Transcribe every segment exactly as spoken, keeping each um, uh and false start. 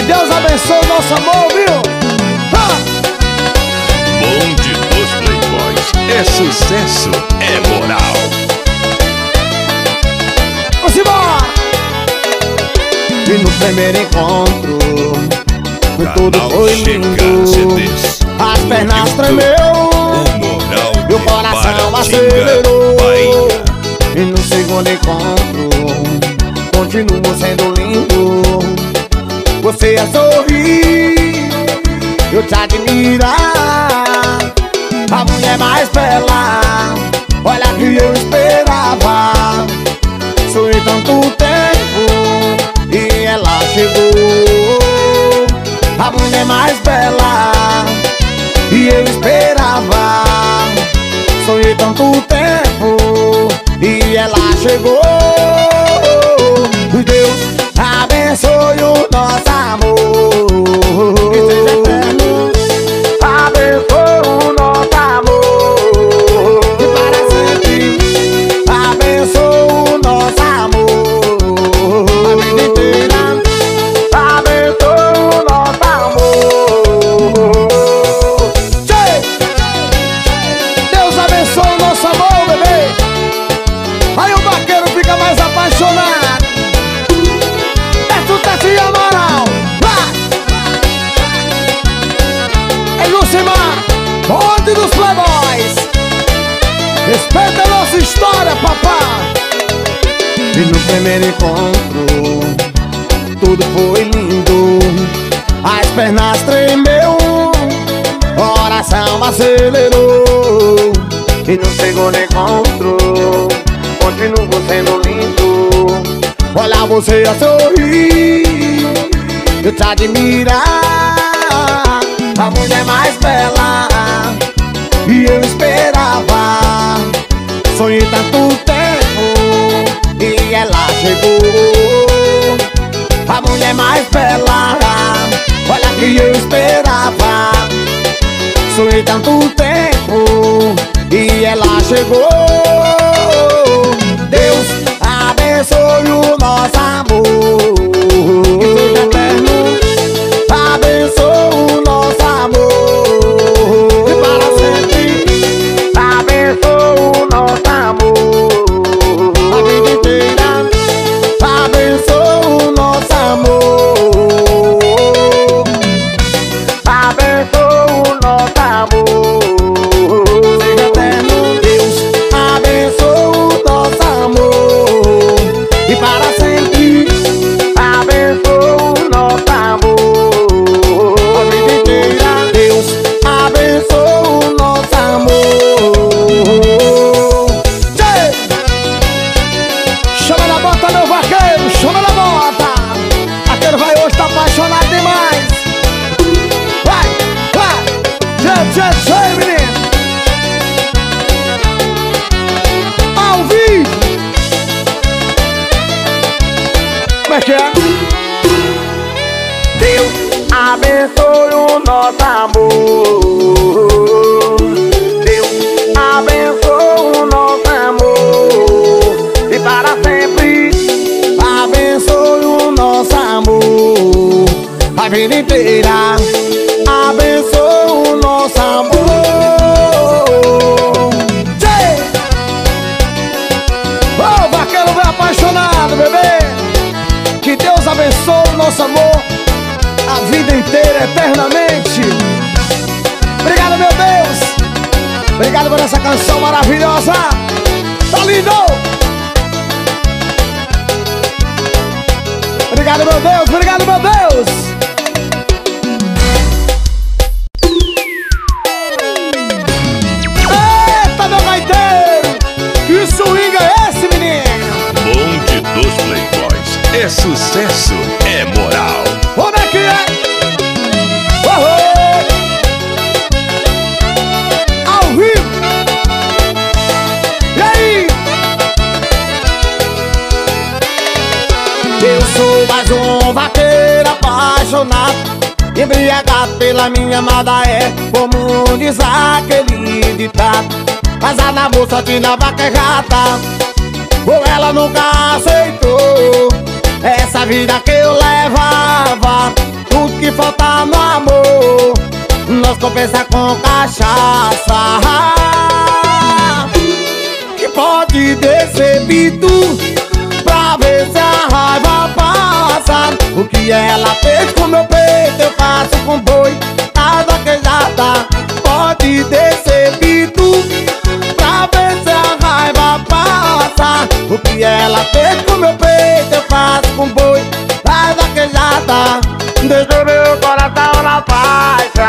Deus abençoe o nosso amor, viu? Ah! Bonde dos Playboys. É sucesso, é moral. Vamos embora! E no primeiro encontro tudo foi lindo. C Ds. As pernas tremeu, meu coração acelerou. E no segundo encontro continuo sendo lindo. Você é sorrir, eu te admirar. A mulher mais bela, olha que eu esperava. Sonhei tanto tempo e ela chegou. A mulher mais bela e eu esperava. Sonhei tanto tempo e ela chegou. Deus abençoe o nosso amor, que seja eterno. Abençoe o nosso amor e para sempre. Abençoe o nosso amor a vida inteira. Abençoe o nosso amor. Deus abençoe o nosso amor, bebê. Aí o vaqueiro fica mais apaixonado. É sucesso e a moral. Vai! É Lucimar, bonde dos Playboys. Respeita a nossa história, papá. E no primeiro encontro tudo foi lindo. As pernas tremeu, coração acelerou. E no segundo encontro continuo sendo lindo. Olha você a sorrir, eu te admirar. A mulher mais bela e eu esperava. Sonhei tanto tempo e ela chegou. A mulher mais bela, olha que eu esperava. Sonhei tanto tempo e ela chegou. Deus abençoe o nosso amor, que seja eterno. Abençoe o nosso amor e para sempre. Abençoe o nosso amor a vida inteira. Abençoe o nosso amor. Abençoe o nosso amor, seja eterno. Deus abençoe o nosso amor e para sempre. Abençoe o nosso amor a vida inteira. Deus abençoe o nosso amor. Tchê! Chama na bota, meu vaqueiro, chama na bota. Aquele vai hoje tá apaixonado demais. Vai, vai, tchê, tchê, tchê, menino. Ao vivo. Como é que é? Deus abençoe o nosso amor. Deus abençoe o nosso amor e para sempre. Abençoe o nosso amor a vida inteira. Abençoe o nosso amor. Tchê! Ô, vaqueiro vai apaixonado, bebê. Que Deus abençoe o nosso amor a vida inteira, eternamente. Obrigado, meu Deus. Obrigado por essa canção maravilhosa. Tá lindo. Obrigado, meu Deus. Obrigado, meu Deus. Eita, meu gaiteiro. Que swing é esse, menino? Bonde dos Playboys. É sucesso, é moral. Como é que é? Oh, oh. Ao vivo. E aí? Eu sou mais um vaqueiro apaixonado, embriagado pela minha amada. É como diz aquele ditado: casar na moça de na vaca errada, ou ela nunca aceitou essa vida que eu levava. falta no amor nós compensa com cachaça. Que pode descer pitu pra ver se a raiva passa. O que ela fez com meu peito eu faço com boi tá vaquejada. Pode descer pitu pra ver se a raiva passa. O que ela fez com meu peito eu faço com boi tá vaquejada. Deixa meu coração na faixa.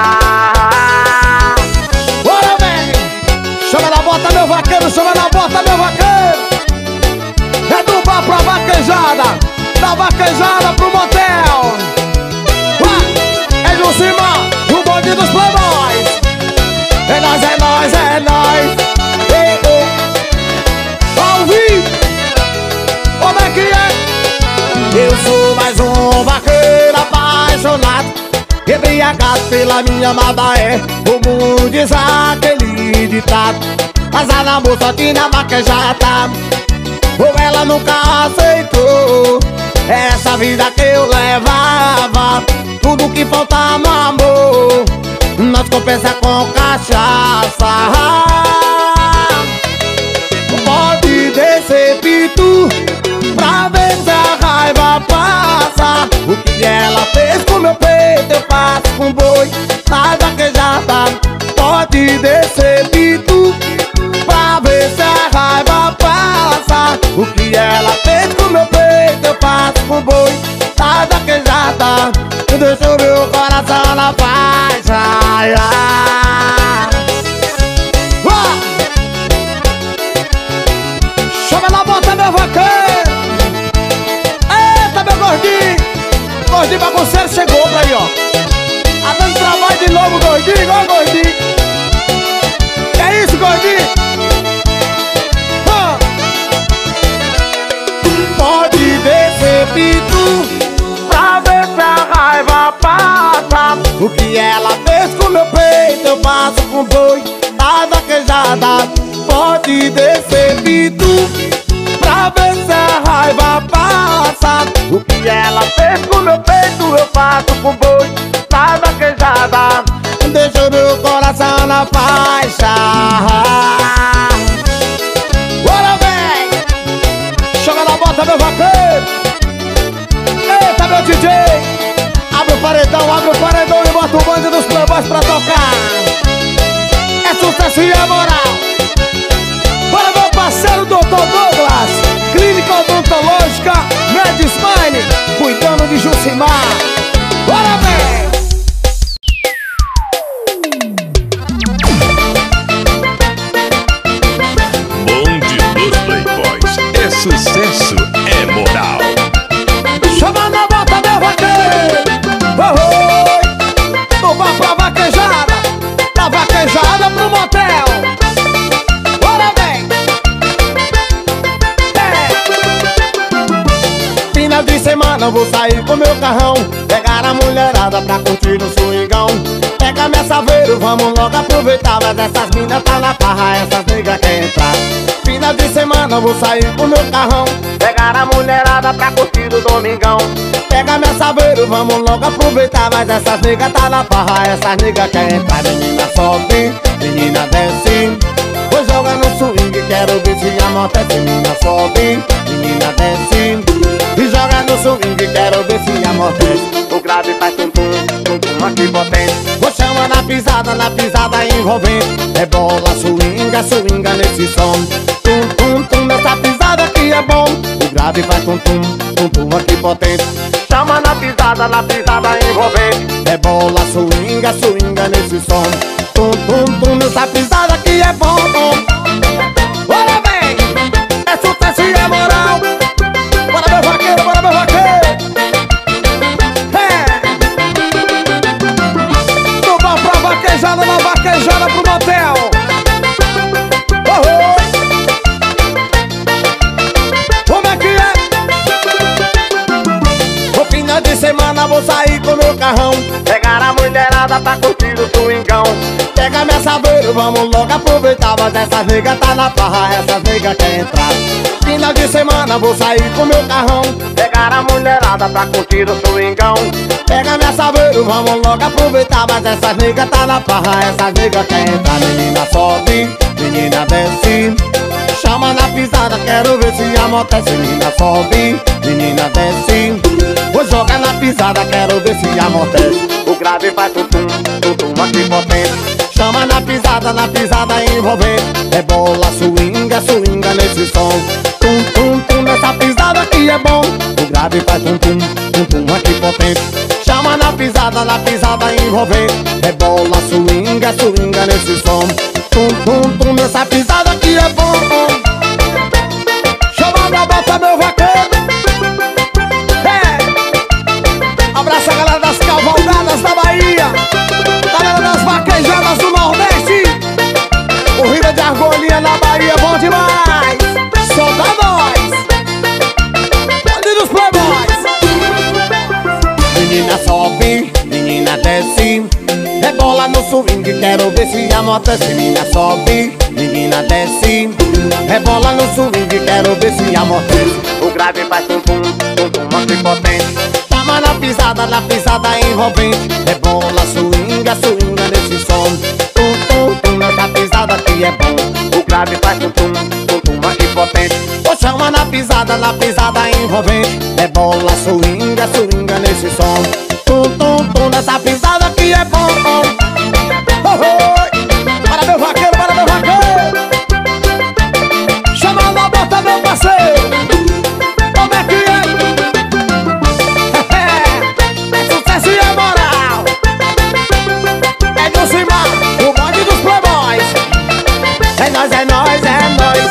Bora, vem! Chama na bota, meu vaqueiro, chama na bota, meu vaqueiro. É do bar pra vaquejada, da vaquejada pro motel. Ué, é Jucimar, o bonde dos playboys. É nóis, é nóis, é nóis. Ei, ei. Ao vivo, como é que é? Eu sou mais um vaqueiro apaixonado, embriagado pela minha amada é. Como diz aquele ditado, casar na moça que na vaquejada. Ou ela nunca aceitou essa vida que eu levava. Tudo que falta no amor nós compensa com cachaça. Pode descer pitu pra ver se a raiva passa. O que ela fez com meu peito eu faço com boi tá vaquejada. Pode descer pitu pra ver se a raiva passa. O que ela fez com meu peito eu faço com boi tá vaquejada. Deixa o meu coração na faixa. Ah! Chama na bota, meu vaqueiro. Eita, meu gordinho. Gordinho bagunceiro chegou pra aí, ó. Tá dando trabalho de novo, gordinho, ó, gordinho. É isso, gordinho. Ah! Pode descer pitu pra ver se a raiva passa. O que ela fez com meu peito eu faço com boi tá vaquejada. Pode descer pitu pra ver se a raiva passa. O que ela fez com meu peito eu faço com boi tá vaquejada. Deixa o meu coração na faixa. Bora, vem! Chama na bota, meu vaqueiro. Eita, meu D J, abre o paredão, abre o paredão e bota o bonde dos playboys pra tocar. É sucesso e é moral. Para meu parceiro doutor Douglas, Clínica Odontológica Medismile, cuidando de Jucimar. Bora, vem! Bonde dos playboys. É sucesso, é moral. Chama na bota, meu vaqueiro. Oh, oh. Do bar pra vaquejada, da vaquejada pro motel. Bora, vem. É. Final de semana eu vou sair com meu carrão, pegar a mulherada pra curtir no swingão. Pega minha saveiro, vamos logo aproveitar. Mas essas minas tá na farra, essas niggas querem entrar. Final de semana eu vou sair com meu carrão, pegar a mulherada pra curtir o domingão. Pega minha saveiro, vamos logo aproveitar. Mas essas niggas tá na farra, essas niggas querem entrar. Menina sobe, menina desce, vou jogar no swing, quero ver se amortece. Menina sobe, menina desce, e joga no swing, quero ver se amortece. O grave faz tum-tum, tum-tum aqui potente. Vou chamar na pisada, na pisada envolvente. É bola, swinga, swinga nesse som. Tum-tum-tum, nessa pisada aqui é bom. O grave faz tum-tum, tum-tum aqui potente. Chama na pisada, na pisada envolvente. É bola, swinga, swinga nesse som. Tum-tum-tum, nessa pisada aqui é bom. Bora, vem! É sucesso e é moral. Bora, meu vaqueiro, bora, meu vaqueiro. Vaquejada na vaquejada pro motel. Oh, oh. Como é que é? No final de semana vou sair com meu carrão, pegar a mulherada pra curtir o swingão. Pega Pega minha saveira, vamos logo aproveitar. Mas essas nega tá na farra, essas nega quer entrar. Final de semana vou sair com meu carrão, pegar a mulherada pra curtir o swingão. Pega minha saveira, vamos logo aproveitar. Mas essas nega tá na farra, essas nega quer entrar. Menina sobe, menina desce, chama na pisada, quero ver se amortece. Menina sobe, menina desce, vou jogar na pisada, quero ver se amortece. O grave faz tum-tum, tum-tum aqui potente. Chama na pisada, na pisada envolvente. Rebola, swinga, swinga nesse som. Tum-tum-tum nessa pisada aqui é bom. O grave faz tum-tum, tum-tum aqui potente. Chama na pisada, na pisada envolvente. Rebola, swinga, swinga nesse som. Tum-tum-tum nessa pisada aqui é bom. Chama pra bota meu vaqueiro. É. Abraça a galera das cavalgadas da Bahia, galera das vaquejadas do Nordeste. Corrida de argolinha na Bahia é bom demais. Solta nós, Bonde dos Playboys. Menina sobe, menina desce, rebola no swing, quero ver se amortece. Menina sobe, menina desce, rebola no swing, quero ver se amortece. O grave faz tum-tum, tum-tum aqui potente. Chama na pisada, na pisada envolvente. Rebola, swinga, swinga nesse som. Tum-tum-tum nessa pisada que é bom. O grave faz tum-tum, tum-tum aqui potente. Ou chama na pisada, na pisada envolvente. Rebola, swinga, swinga nesse som. Tum-tum-tum nessa pisada que é bom. Oh, oh. Para meu vaqueiro, para meu vaqueiro. Chama na bota meu parceiro. Como é que é? É sucesso e é moral. É do Cimar, o bonde dos Playboys. É nóis, é nóis, é nóis.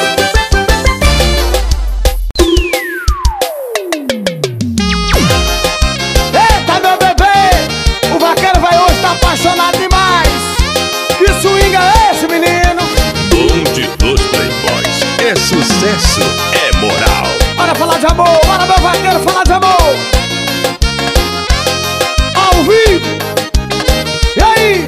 Eita, meu bebê, o vaqueiro vai hoje tá apaixonado demais. Que swing é esse, menino? Bonde dos Playboys. É sucesso, é moral. Bora falar de amor, bora meu vaqueiro falar de amor. Ao vivo. E aí?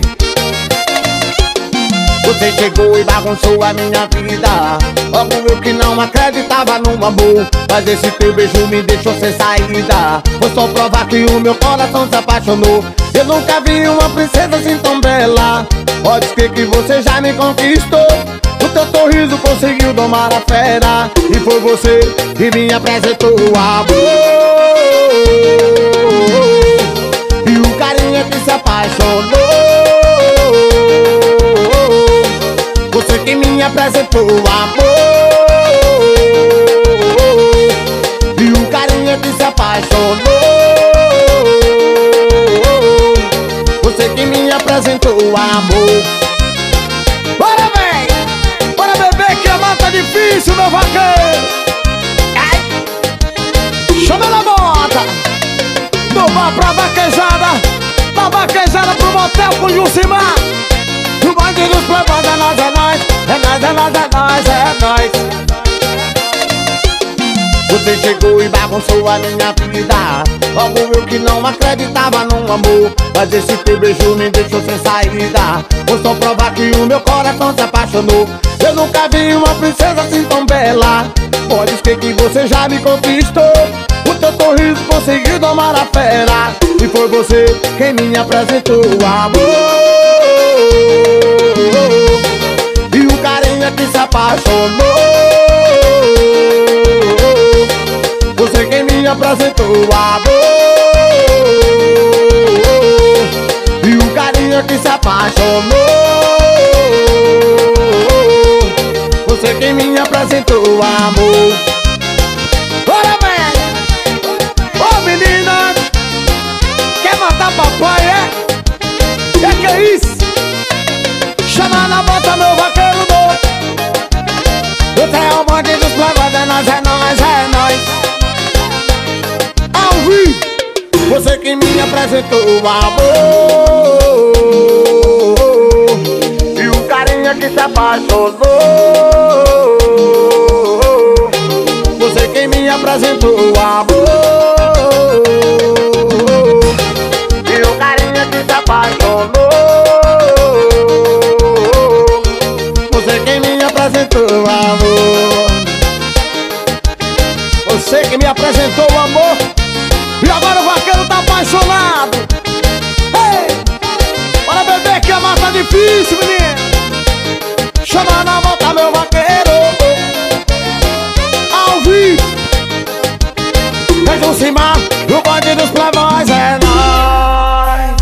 Você chegou e bagunçou a minha vida. Logo eu que não acreditava no amor, mas esse teu beijo me deixou sem saída. Foi só provar que o meu coração se apaixonou. Eu nunca vi uma princesa assim tão bela. Pode ser que você já me conquistou. O teu sorriso conseguiu domar a fera. E foi você que me apresentou o amor. E o carinha que se apaixonou. Você que me apresentou o amor. E o carinha que se apaixonou. Você que me apresentou o amor. Bora, véi! Bora beber que a mata é difícil, meu vaqueiro. Ai. Chama na bota. Do bar pra vaquejada, da vaquejada pro motel com Jucimar. O bonde dos Playboys é nós, é nós. É nós, é nós, é nós, é nós. Você chegou e bagunçou a minha vida. Logo eu que não acreditava no amor, mas esse teu beijo me deixou sem saída. Vou só provar que o meu coração se apaixonou. Eu nunca vi uma princesa assim tão bela. Pode ser que você já me conquistou. O teu sorriso conseguiu domar a fera. E foi você quem me apresentou o amor. E o carinha que se apaixonou. Você quem me apresentou o amor. E o carinha que se apaixonou. Você quem me apresentou o amor. Bora, velho! Ô, menina! Quer matar papai, é? Que que é isso? Chama na bota meu vaqueiro doido. O trem é o bonde dos Playboys. É nós, é nós, é nós. Ao vivo. Você que me apresentou o amor. E o carinha que se apaixonou. Você que me apresentou o amor. E o carinha que se apaixonou. quem me apresentou o amor. Você que me apresentou o amor. E agora o vaqueiro tá apaixonado. Ei! Bora beber que a mata tá difícil, menino. Chama na volta meu vaqueiro. Ao vivo. Vem cima, o bonde dos playboys é nóis.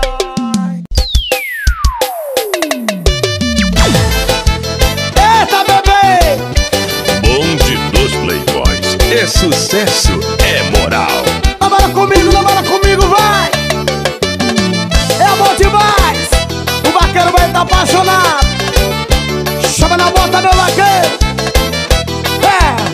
Eita, bebê! Bonde dos Playboys. É sucesso, é moral. Namora comigo, namora comigo, vai! É amor demais! O vaqueiro vai estar apaixonado. Chama na bota, meu vaqueiro! É!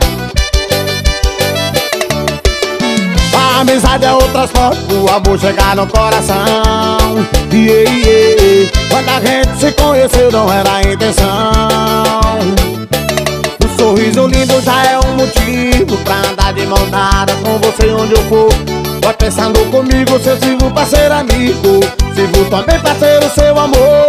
A amizade é o transporte, o amor chegar no coração. Yeah, yeah. Quando a gente se conheceu não era a intenção. Um sorriso lindo já é um motivo pra andar de mão dada com você onde eu for. Vai pensando comigo, se eu sirvo pra ser amigo, sirvo também pra ser o seu amor.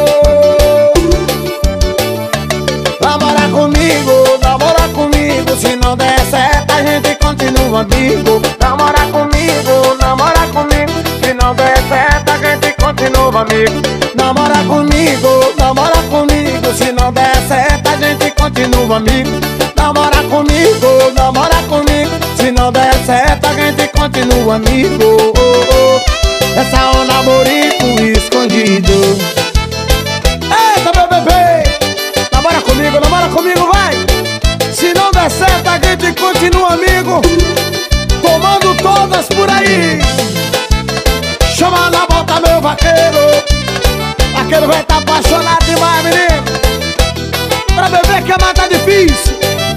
Namora comigo, namora comigo, se não der certo a gente continua amigo. Namora comigo, namora comigo, se não der certo a gente continua amigo. Namora comigo, namora comigo, se não der certo a gente continua amigo. Namora comigo, namora comigo, se não der certo a gente continua amigo. Essa é um namorico escondido. Eita, meu bebê! Namora comigo, namora comigo, vai! Se não der certo a gente continua amigo, tomando todas por aí. Chama na volta meu vaqueiro. Vaqueiro vai estar apaixonado demais, menino. Pra beber que a mata tá difícil.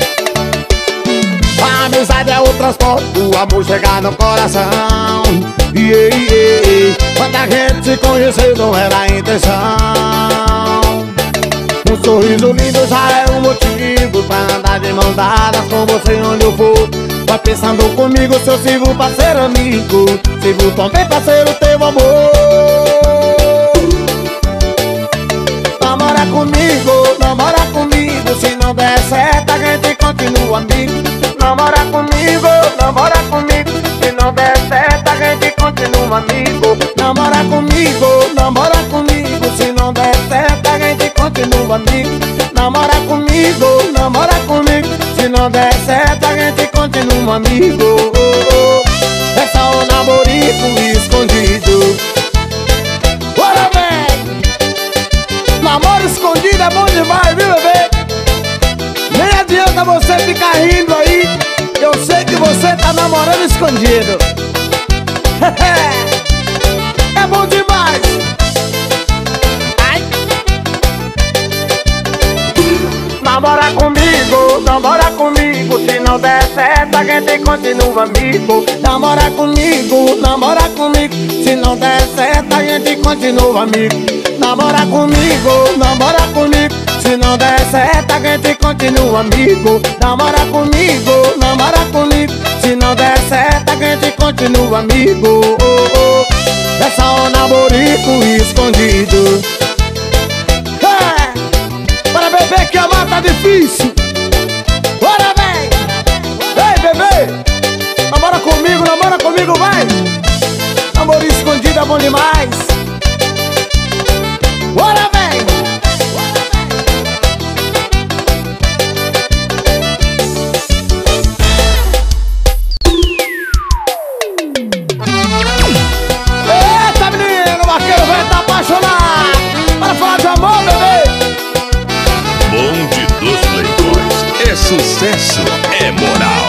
A amizade é o transporte, o amor chegar no coração. Yeah, yeah. Quando a gente se conheceu não era a intenção. Um sorriso lindo já é um motivo pra andar de mão dada com você onde eu for. Vai pensando comigo, se eu sirvo pra ser amigo, sirvo também pra ser o teu amor. Namora comigo, namora comigo, se não der certo a gente continua amigo. Namora comigo, namora comigo, se não der certo a gente continua amigo. Namora comigo, namora comigo, se não der certo a gente continua amigo. Namora comigo, namora comigo, se não der certo a gente continua amigo. É só um namorico escondido. Bora, vem! Namoro escondido é bom demais, viu, bebê? Nem adianta você ficar rindo aí, eu sei que você tá namorando escondido. É bom demais. Ai. Namora comigo, namora comigo, se não der certo a gente continua amigo. Namora comigo, namora comigo, se não der certo a gente continua amigo. Namora comigo, namora comigo, se não der certo a gente continua amigo. Namora comigo, namora comigo, se não der certo a gente continua amigo. É só um namorico escondido. É, para beber que a mata tá difícil. Bora, vem! Ei, bebê! Namora comigo, namora comigo, vai! Namoro escondido é bom demais. Bora, vem! Eita, menino, o vaqueiro vai estar apaixonado. Para falar de amor, bebê. Bonde dos Playboys. É sucesso, é moral.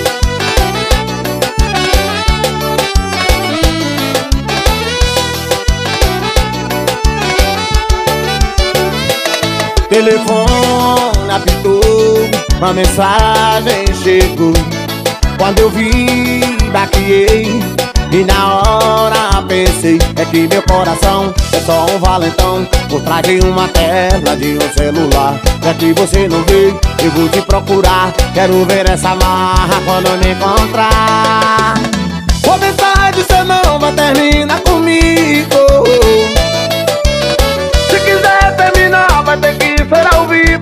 Telefone apitou, uma mensagem chegou. Quando eu vi, baqueei e na hora pensei, é que meu coração é só um valentão por trás de uma tela de um celular. É que você não vê, eu vou te procurar. Quero ver essa marra quando me encontrar. Vou mensagem, você não vai terminar comigo. Se quiser terminar, vai ter que ser ao vivo.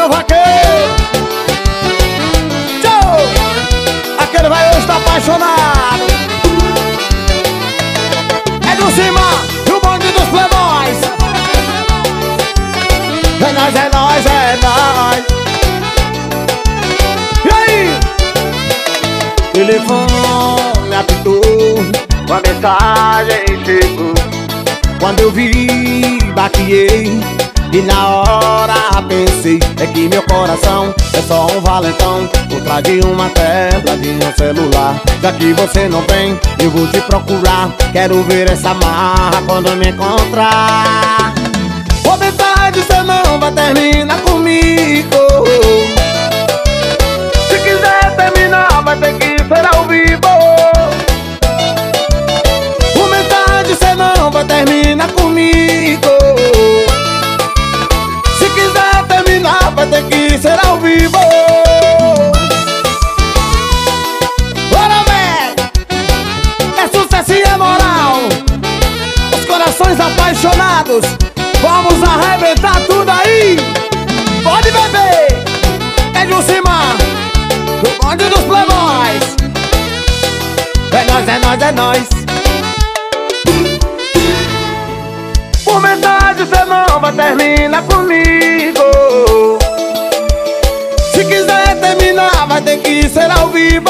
meu vaqueiro. Tchau! Aquele vai hoje tá apaixonado. É do cima, do bonde dos playboys. É nóis, é nóis, é nóis. E aí? Telefone apitou, uma mensagem chegou. Quando eu vi, baqueei, e na hora pensei, é que meu coração é só um valentão por trás de uma tela de um celular. Já que você não vem, eu vou te procurar. Quero ver essa marra quando me encontrar. Vou tentar dizer não, vai terminar comigo. Se quiser terminar, vai ter que ser ao vivo. Vou tentar dizer não, vai terminar comigo. Se quiser terminar, vai ter que ser ao vivo. Bora, velho! É sucesso e é moral. Os corações apaixonados, vamos arrebentar tudo aí. Pode beber. É de cima, do bonde dos playboys. É nóis, é nóis, é nóis. Por metade cê não vai terminar comigo. Se quiser terminar, vai ter que ser ao vivo.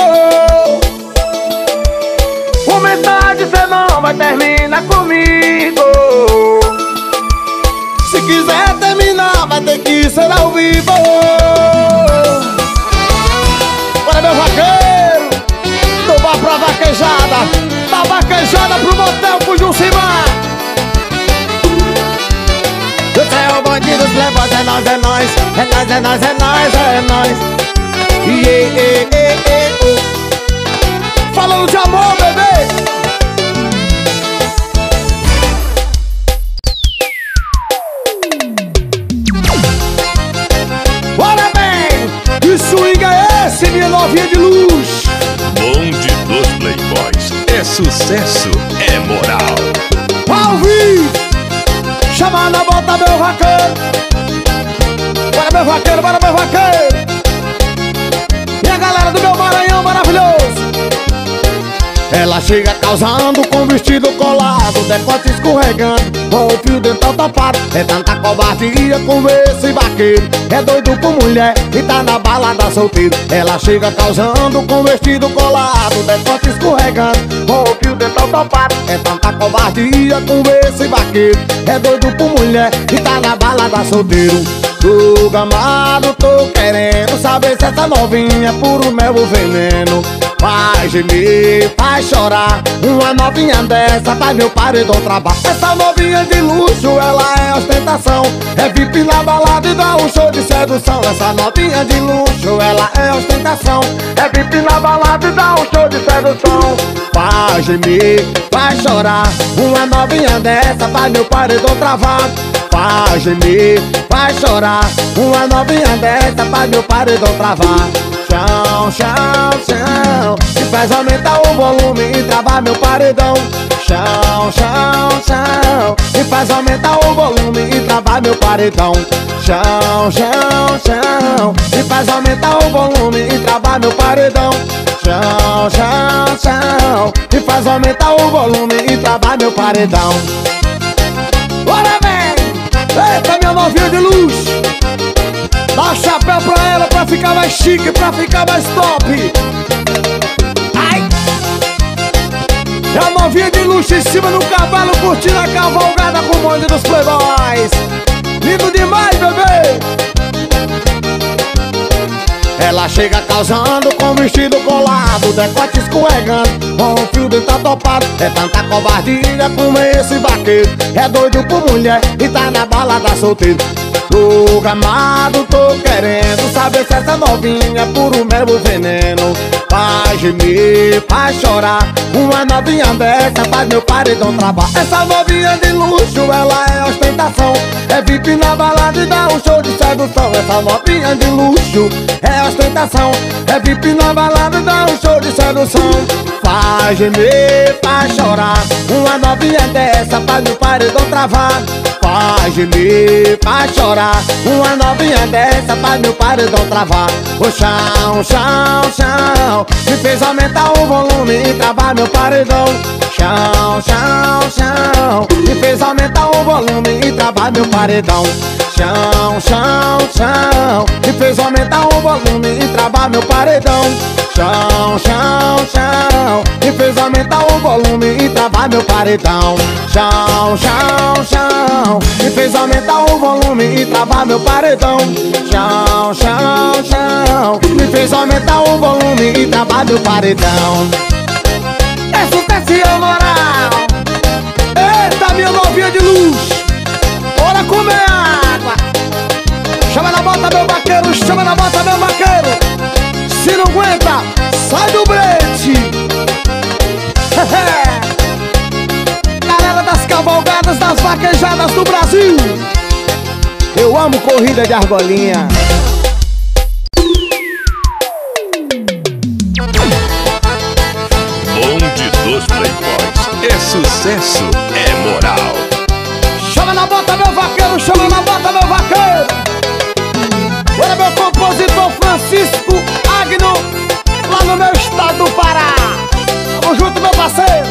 Por metade cê não vai terminar comigo. Se quiser terminar, vai ter que ser ao vivo. Bora, meu vaqueiro, do bar pra vaquejada, da vaquejada pro motel pro Jucimar. Esse é o bonde dos playboys, é nóis, é nóis, é nóis, é nóis, é nóis, é nóis. Yeah, yeah, yeah, yeah, oh. Falando de amor, bebê. Bora bem, que swing é esse, minha novinha de luxo? Bonde dos playboys, é sucesso, é moral. Ao vivo! Chama na bota, meu vaqueiro. Bora, meu vaqueiro, bora, meu vaqueiro. E a galera do meu Maranhão maravilhoso. Ela chega causando com vestido colado, decote escorregando, com o fio dental tapado. É tanta covardia com esse vaqueiro. É doido por mulher e tá na balada solteiro. Ela chega causando com vestido colado, decote escorregando, com o fio dental tapado. É tanta covardia com esse vaqueiro. É doido por mulher e tá na balada solteiro. Tô gamado, tô querendo saber se essa novinha é puro mel ou veneno. Vai gemer, vai chorar, uma novinha dessa faz meu paredão travar. Essa novinha de luxo, ela é ostentação, é V I P na balada e dá um show de sedução. Essa novinha de luxo, ela é ostentação, é V I P na balada e dá um show de sedução. Vai gemer, vai chorar, uma novinha dessa faz meu paredão travar. Vai gemer, vai chorar, uma novinha dessa faz meu paredão travar. Chão, chão, chão, e faz aumentar o volume e travar meu paredão. Chão, chão, chão, e faz aumentar o volume e travar meu paredão. Chão, chão, chão, e faz aumentar o volume e travar meu paredão. Chão, chão, chão, e faz aumentar o volume e travar meu paredão. Bora, vem! Eita, minha novinha de luxo! Dá um chapéu pra ela pra ficar mais chique, pra ficar mais top. Ai! É a novinha de luxo em cima do cavalo, curtindo a cavalgada com o bonde dos playboys. Lindo demais, bebê! Ela chega causando com vestido colado, decote escorregando, com o fio dental topado. É tanta covardia com esse vaqueiro. É doido por mulher e tá na balada solteiro. Tô gamado, tô querendo saber se essa novinha é puro mel ou veneno. faz gemer, faz chorar. Uma novinha dessa faz meu paredão travar. Essa novinha de luxo, ela é ostentação. É V I P na balada e dá um show de sedução. Essa novinha de luxo é ostentação. É V I P na balada e dá um show de sedução. Faz gemer, faz chorar. Uma novinha dessa faz meu paredão travar. Faz gemer, faz chorar. Uma novinha dessa faz meu paredão travar. O chão, chão, chão me fez aumentar o volume e travar meu paredão. Chão, chão, chão me fez aumentar o volume e travar meu paredão. Chão, chão, chão me fez aumentar o volume e travar meu paredão. Chão, chão, chão me fez aumentar o volume e travar meu paredão. Chão, chão, chão me fez aumentar o volume e travar meu paredão. Chão, chão, chão me fez aumentar o volume e travar meu paredão. É sucesso e moral. Eita, minha novinha de luz, bora comer água. Chama na bota meu vaqueiro, chama na bota meu vaqueiro. Se não aguenta, sai do brete. Galera das cavalgadas, das vaquejadas do Brasil, eu amo corrida de argolinha. Bonde dos Playboys, é sucesso, é moral. Chama na bota meu vaqueiro, chama na bota meu vaqueiro. Olha meu compositor Francisco Agno, lá no meu estado do Pará. Tamo junto, meu parceiro.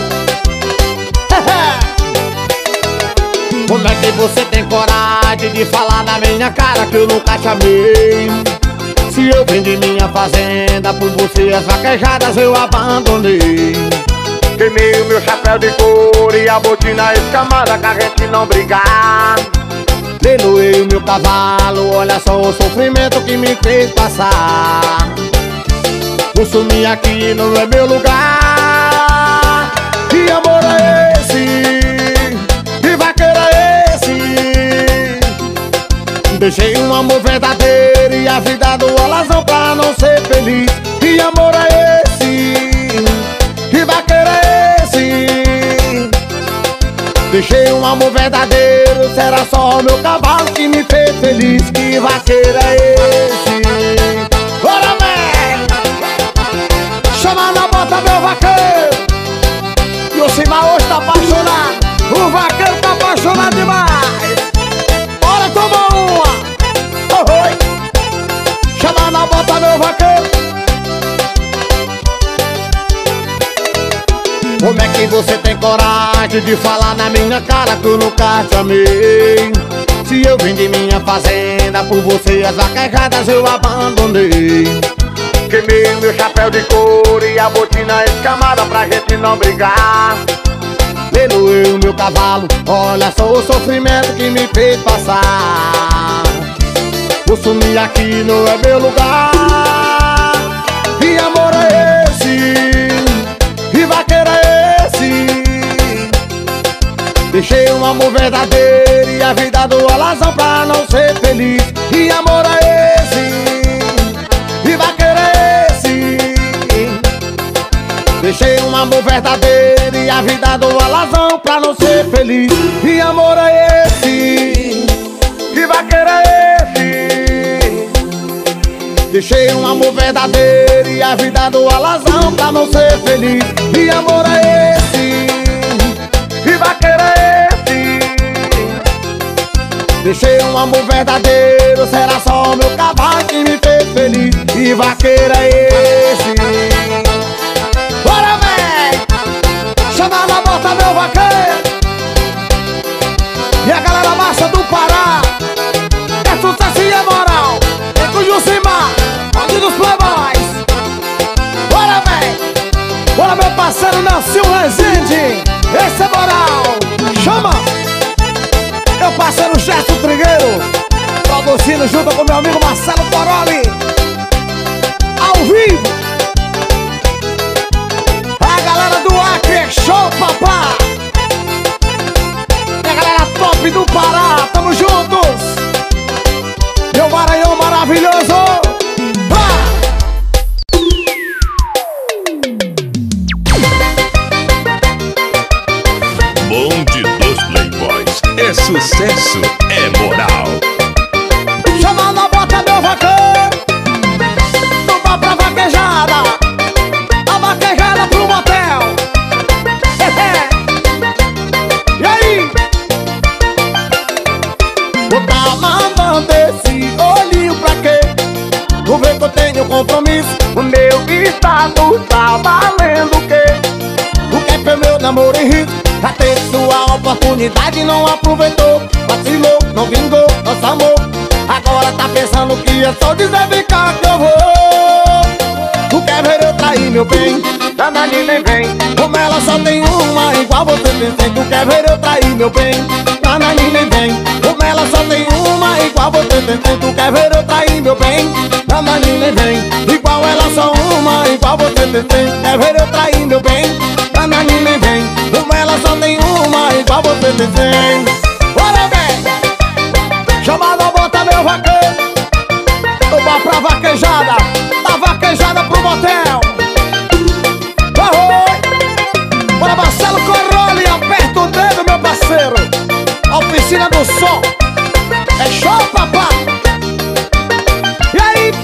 Como é que você tem coragem de falar na minha cara que eu nunca te amei? Se eu vendi minha fazenda por você, as vaquejadas eu abandonei. Queimei o meu chapéu de couro e a botina escamada pra gente não brigar. Leiloei o meu cavalo, olha só o sofrimento que me fez passar. Vou sumir aqui, não é meu lugar. Que amor é esse? Que vaqueiro é esse? Deixei um amor verdadeiro e a vida do alazão pra não ser feliz. Que amor é esse? Que vaqueiro é esse? Deixei um amor verdadeiro, será só o meu cavalo que me fez feliz. Que vaqueiro é esse? Bora, velho! Chama na bota meu vaqueiro. E o Cima hoje tá apaixonado. O vaqueiro tá apaixonado demais. Bora tomar uma. Oh, oi. Chama na bota meu vaqueiro. Como é que você tem coragem de falar na minha cara que eu nunca te amei? Se eu vendi minha fazenda por você, as vaquejadas eu abandonei. Queimei meu chapéu de couro e a botina escamada pra gente não brigar. Leiloei o meu cavalo, olha só o sofrimento que me fez passar. Vou sumir aqui, não é meu lugar. Que amor é esse? Que vaqueiro é esse? Deixei um amor verdadeiro e a vida do alazão pra não ser feliz. Que amor é esse? Que vaqueiro é esse? Deixei um amor verdadeiro e a vida do alazão pra não ser feliz. Que amor é esse? Que vaqueiro é esse? Deixei um amor verdadeiro e a vida do alazão pra não ser feliz. Que amor é esse? Que vaqueiro é esse? Deixei um amor verdadeiro, será só o meu cavalo que me fez feliz. Que vaqueiro é esse? Bora, véi! Chama na bota meu vaqueiro. E a galera massa do Pará, é sucesso e é moral. É com o Jucimar, Bonde dos Playboys. Bora, véi! Bora, meu parceiro Nelson Rezende. Esse é moral. Chama! Meu parceiro Gerson Trigueiro, produzindo junto com meu amigo Marcelo Poroli, ao vivo. A galera do Acre, show, papá. E a galera top do Pará, tamo juntos. Meu Maranhão maravilhoso. status tá valendo o quê? O que é foi meu namoro em risco? Já teve sua oportunidade, não aproveitou. Vacilou, não vingou nosso amor. Agora tá pensando que é só dizer vem cá que eu vou. Tu quer ver eu trair meu bem? Danadinho nem vem. Como ela só tem uma igual você tem. Tu quer ver eu trair meu bem? Danadinho nem vem. Como ela só tem uma igual você tem. Tu quer ver eu trair meu bem? Danadinho nem vem. Igual ela só uma igual você tem. Quer ver eu trair meu bem? Danadinho nem vem. Como ela só tem uma igual você tem. Bora bem. Chamada bota meu vaqueiro. Eu vou pra vaquejada. Da vaquejada pro motel. Oi. Bora Marcelo Corroli, aperta o dedo meu parceiro. Oficina do som. É show papá. E aí?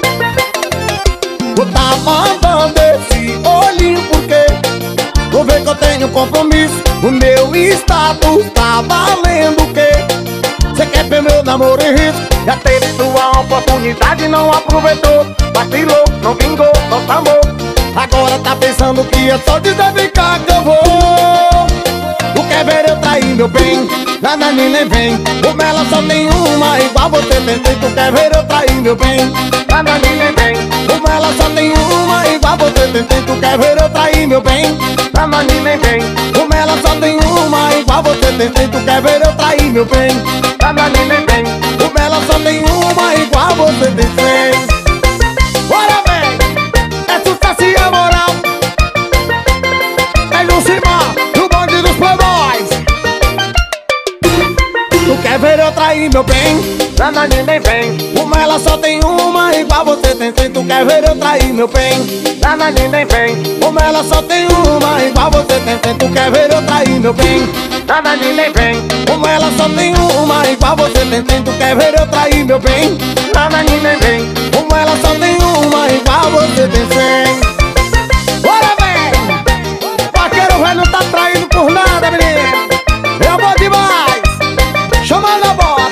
Tu tá mandando esse olhinho por quê? Vou ver que eu tenho compromisso. O meu status tá valendo o quê? Cê quer ver meu namoro em risco? Já teve sua oportunidade, não aproveitou. Vacilou, não vingou nosso amor. Agora tá pensando que é só dizer vem cá que eu vou. Tu quer ver eu trair meu bem? Nada nem vem. Como ela só tem uma igual você tem. Tu quer ver eu trair meu bem? Nada nem vem. Como ela só tem uma igual você tem. Tu quer ver eu trair meu bem? Nada nem vem. Como ela só tem uma igual você tem. Tu quer ver eu trair meu bem? Nada nem vem. Como ela só tem uma igual você tem. Bora bem. É sucesso e é moral. É Lucimar e o bonde dos playboys. Tu quer ver eu trair meu bem? Nada nem vem. Como ela só tem uma igual você tem. Tu quer ver eu trair meu bem? Nada nem vem. Como ela só tem uma igual você tem. Tu quer ver eu trair meu bem? Nada nem vem. Como ela só tem uma igual você tem. Tu quer ver eu trair meu bem? Nada nem vem. Como ela só tem uma igual você tem. Bora vem. Vaqueiro velho não tá traindo por nada, menino. Eu vou demais. Chamando a bota.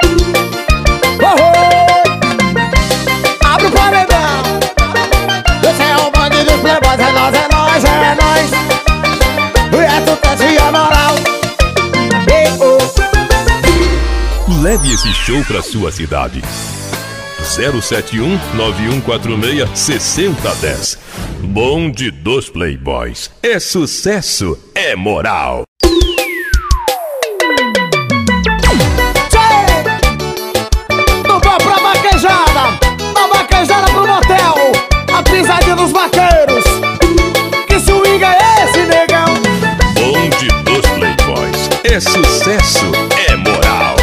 Oh, oh. Abre o paredão. Esse é o bonde dos playboys. É nós, é nós, é nós. E é sucesso e a moral. Leve esse show pra sua cidade. zero sete um nove um quatro seis seis zero um zero. Bonde dos Playboys. É sucesso, é moral. Não vou pra vaquejada. Da vaquejada pro motel. A pisadinha dos vaqueiros. Que swing é esse, negão? Bonde dos Playboys. É sucesso, é moral.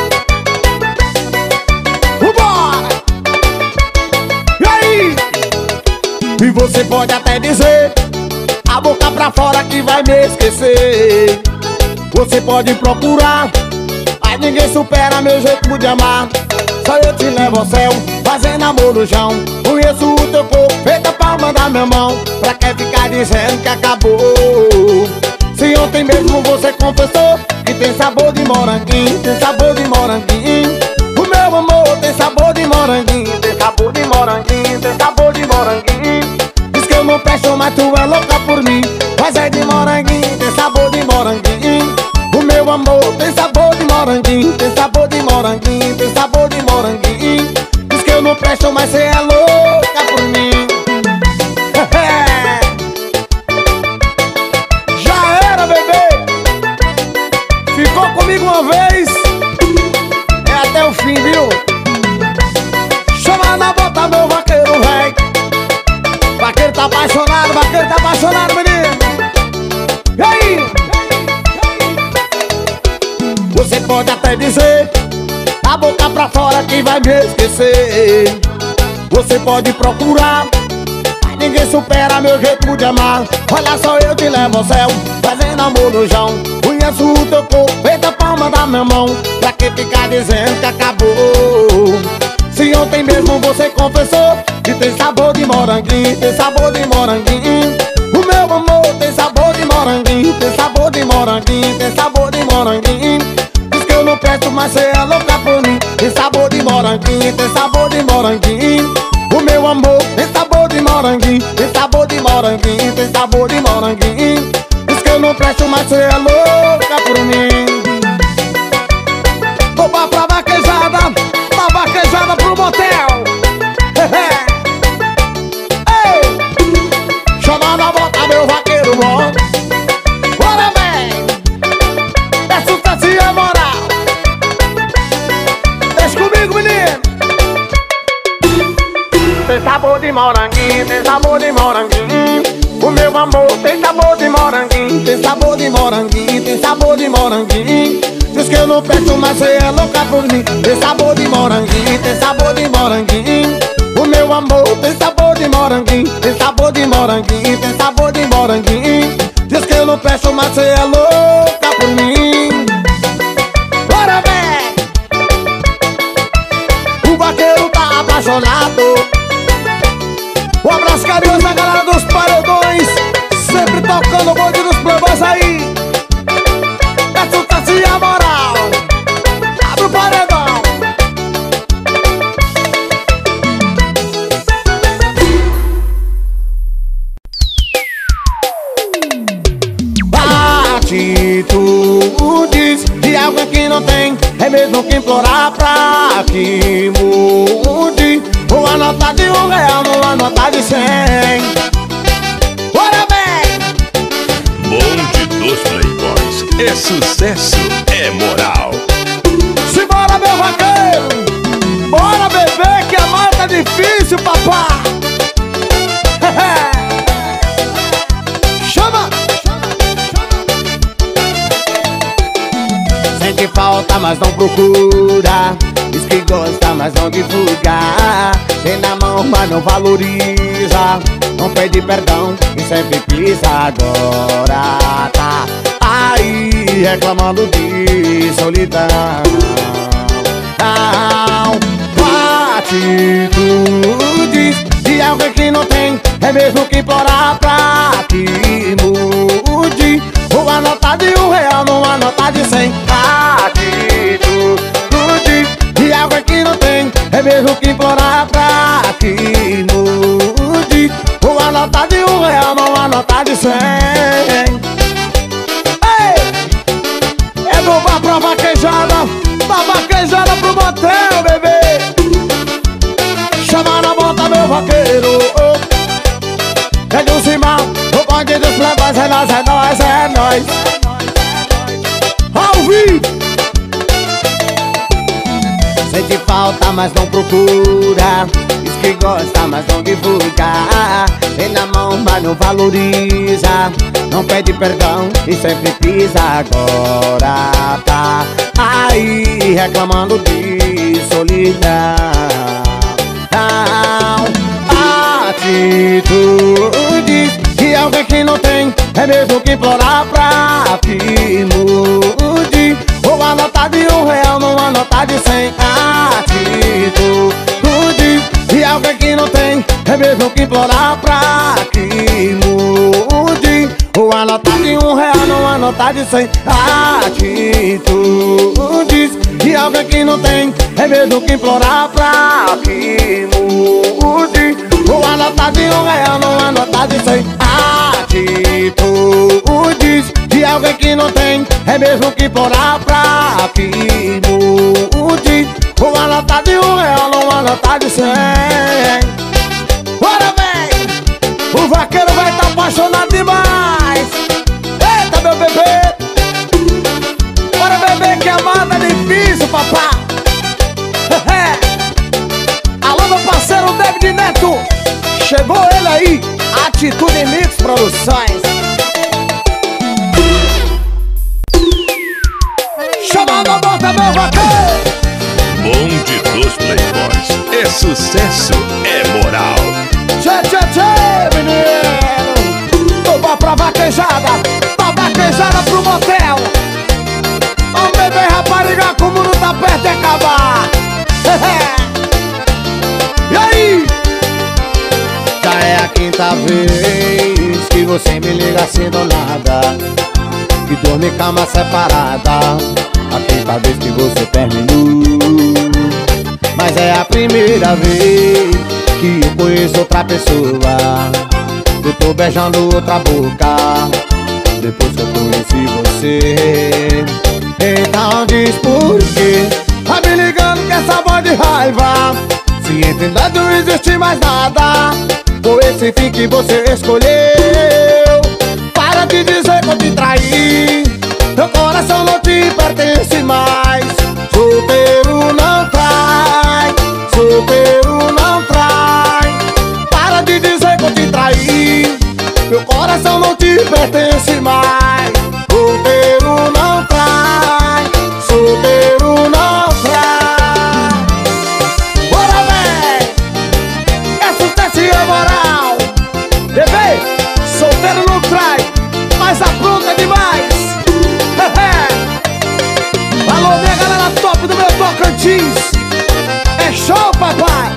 E você pode até dizer a boca pra fora que vai me esquecer. Você pode procurar, mas ninguém supera meu jeito de amar. Só eu te levo ao céu, fazendo amor no chão. Conheço o teu corpo, feita palma da minha mão. Pra que ficar dizendo que acabou? Se ontem mesmo você confessou que tem sabor de moranguinho, tem sabor de moranguinho. O meu amor tem sabor de moranguinho, tem sabor de moranguinho, tem sabor de moranguinho. Diz que eu não presto, mas tu é louca por mim. Mas é de moranguinho, tem sabor de moranguinho. O meu amor tem sabor de moranguinho, tem sabor de moranguinho, tem sabor de moranguinho. Diz que eu não presto, mas cê é louca por mim. Já era, bebê. Ficou comigo uma vez, é até o fim, viu? Chama na bota meu vaqueiro, véi. Vaqueiro tá apaixonado, vaqueiro tá apaixonado, menino. E aí? Você pode até dizer a boca pra fora que vai me esquecer. Você pode procurar, mas ninguém supera meu jeito de amar. Olha só, eu te levo ao céu, fazendo amor no chão. Conheço o teu corpo, feita a palma da minha mão. Pra que ficar dizendo que acabou? Se ontem mesmo você confessou que tem sabor de moranguinho, tem sabor de moranguinho. O meu amor tem sabor de moranguinho, tem sabor de moranguinho, tem sabor de moranguinho. Diz que eu não presto, mas cê é louca por mim. Tem sabor de moranguinho, tem sabor de moranguinho. O meu amor tem sabor de moranguinho. moranguinho, tem sabor de moranguinho, tem sabor de moranguinho. Diz que eu não presto, mas cê é louca por mim. Vou pra vaquejada, pra vaquejada pro motel. Ei, chamando a volta meu vaqueiro bom. Bora vem, é sucesso e é moral. Deixa comigo, menino. Tem sabor de moranguinho, tem sabor de moranguinho. O meu amor tem sabor de moranguinho, tem sabor de moranguinho, tem sabor de moranguinho. Diz que eu não peço, mas cê é louca por mim. Tem sabor de moranguinho, tem sabor de moranguinho. O meu amor tem sabor de moranguinho, tem sabor de moranguinho, tem sabor de moranguinho. Diz que eu não peço, mas cê é louca por mim. Bora ver! O vaqueiro tá apaixonado. Um abraço carinhoso da galera dos paredões, sempre tocando o bonde dos playboys aí. É sucesso e a moral. Abre o paredão. Atitudes de alguém que não tem, é mesmo que implorar pra que mude. Uma nota de um real numa nota de cem. Bora bem! Bonde dos Playboys, é sucesso, é moral. Simbora meu vaqueiro, bora beber que a mão tá difícil, papá. Chama! Sente falta, mas não procura. Diz que gosta, mas não divulga. Tem na mão, mas não valoriza. Não pede perdão e sempre pisa. Agora tá aí reclamando de solidão. Atitudes de alguém que não tem, é mesmo que implorar pra que mude. Uma nota de um real numa nota de cem. Atitude de alguém que não tem, é mesmo que implorar pra que mude. Uma nota de um real numa nota de cem. Ei! É do bar pra vaquejada, da vaquejada pro motel, bebê. Chama na volta meu vaqueiro. É de um cima, o bonde dos playboys. É nós, é nós, é nós. Ao vivo. Sente falta, mas não procura. Diz que gosta, mas não divulga. Tem na mão, mas não valoriza. Não pede perdão e sempre pisa. Agora tá aí reclamando de solidão. Atitudes de alguém que não tem, é mesmo que implorar pra que mude. Uma nota de um real numa nota de cem. Atitude de alguém que não tem, é mesmo que implorar pra que mude. Uma nota de um real numa nota de cem. Atitudes de alguém que não tem, é mesmo que implorar pra que mude. Uma nota de um real numa nota de cem. Atitudes de alguém que não tem, é mesmo que implorar pra que mude. Uma nota de um real numa nota de cem. Bora vem! O vaqueiro vai tá apaixonado demais. Eita meu bebê, bora beber que a mata é difícil, papá. Alô meu parceiro David Neto, chegou ele aí, Atitude Mix Produções. Chamando a bota meu vaqueiro. Bonde dos Playboys, é sucesso, é moral. Tchê, tchê, tchê, menino. Vou pra vaquejada, pra vaquejada pro motel. Vamos beber rapariga, como não tá perto de acabar. E aí? Já é a quinta vez que você me liga assim do nada, que dorme em cama separada. A quinta vez que você terminou, mas é a primeira vez que que eu conheço outra pessoa. Eu tô beijando outra boca depois que eu conheci você. Então diz por quê tá me ligando com essa voz de raiva, se entre nós não existe mais nada. Foi esse fim que você escolheu. Para de dizer que eu te traí, meu coração não te pertence mais. Solteiro não trai, solteiro não trai. Para de dizer que eu te traí, meu coração não te pertence mais. Solteiro não trai, solteiro não trai. Bora, véi! É sucesso e é moral. Bebê, solteiro não trai, mas apronta demais. Alô, minha galera top do meu Tocantins. É show, papai.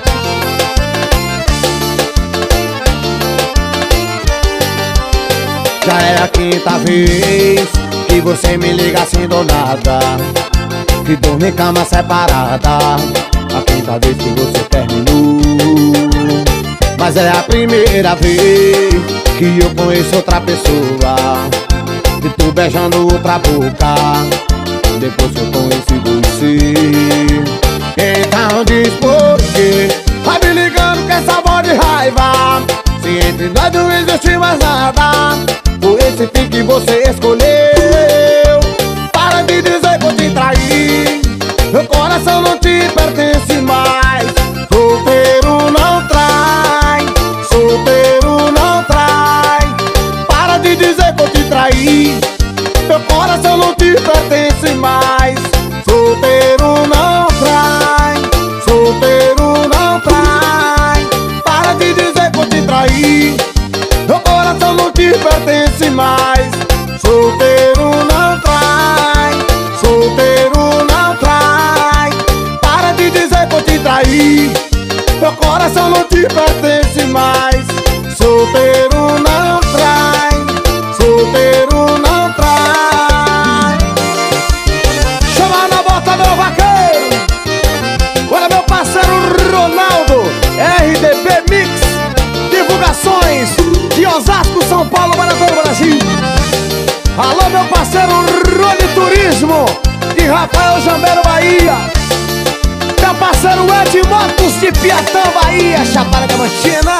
Já é a quinta vez que você me liga assim do nada, que dorme em cama separada. A quinta vez que você terminou, mas é a primeira vez que eu conheço outra pessoa, e tô beijando outra boca depois que eu conheci você. Então diz por quê tá me ligando com essa voz de raiva, se entre nós não existe mais nada. Foi esse fim que você escolheu. Para de dizer que eu te traí, meu coração não te pertence mais. Solteiro não trai, solteiro não trai. Para de dizer que eu te traí, meu coração não te pertence mais. Solteiro não trai, solteiro não trai. Para de dizer que eu te traí, meu coração não te pertence mais. Solteiro não trai, solteiro não trai. Para de dizer que eu te traí, meu coração não te pertence mais. Solteiro não trai, solteiro não trai. Chama na bota, meu vaqueiro. Olha, meu parceiro Ronaldo, R D B Mix Divulgações de Osasco, São Paulo, para todo o Brasil. Alô, meu parceiro Rony Turismo de Rafael Jambeiro, Bahia. Meu parceiro Ed Motos de Piatã, Bahia, Chapada Diamantina.